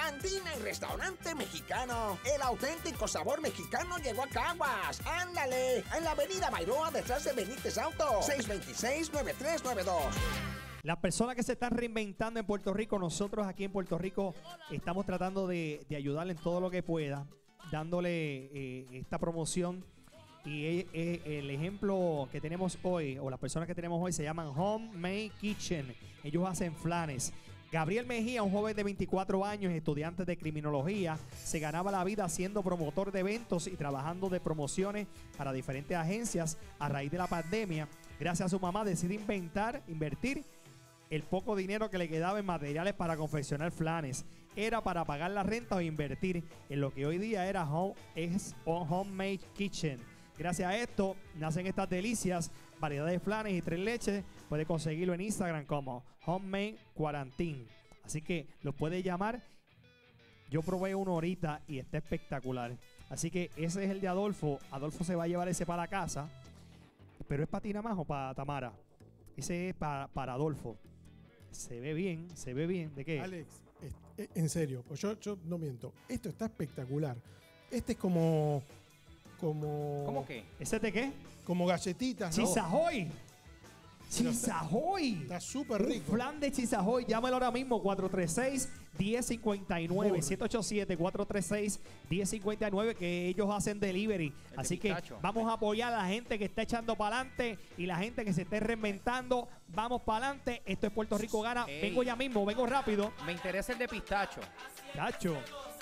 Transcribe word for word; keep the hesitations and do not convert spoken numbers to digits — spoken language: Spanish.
Cantina y restaurante mexicano. El auténtico sabor mexicano llegó a Caguas. ¡Ándale! En la avenida Bairoa, detrás de Benítez Auto. seis dos seis, nueve tres nueve dos. Las personas que se están reinventando en Puerto Rico, nosotros aquí en Puerto Rico estamos tratando de, de ayudarle en todo lo que pueda, dándole eh, esta promoción. Y eh, eh, el ejemplo que tenemos hoy, o las personas que tenemos hoy, se llaman Homemade Kitchen. Ellos hacen flanes. Gabriel Mejía, un joven de veinticuatro años, estudiante de criminología, se ganaba la vida siendo promotor de eventos y trabajando de promociones para diferentes agencias. A raíz de la pandemia, gracias a su mamá, decide inventar, invertir el poco dinero que le quedaba en materiales para confeccionar flanes. Era para pagar la renta o invertir en lo que hoy día era home, es un Homemade Kitchen. Gracias a esto nacen estas delicias, variedad de flanes y tres leches. Puede conseguirlo en Instagram como Homemade Quarantine. Así que los puede llamar. Yo probé uno ahorita y está espectacular. Así que ese es el de Adolfo. Adolfo se va a llevar ese para la casa. Pero es para ti nada más o para Tamara. Ese es para, para Adolfo. Se ve bien, se ve bien. ¿De qué? Alex, es, en serio, pues yo, yo no miento. Esto está espectacular. Este es como... como ¿Cómo qué? ¿Ese de qué? Como galletitas, ¿no? ¡Chisahoy! ¡Chisahoy! Está súper rico. Un flan de Chisahoy. Llámalo ahora mismo. cuatro tres seis, uno cero cinco nueve. siete ocho siete, cuatro tres seis, uno cero cinco nueve. Que ellos hacen delivery. El Así de que pistacho. vamos a apoyar a la gente que está echando para adelante y la gente que se esté reinventando. Vamos para adelante. Esto es Puerto Rico Gana. Ey. Vengo ya mismo. Vengo rápido. Me interesa el de pistacho. Chacho.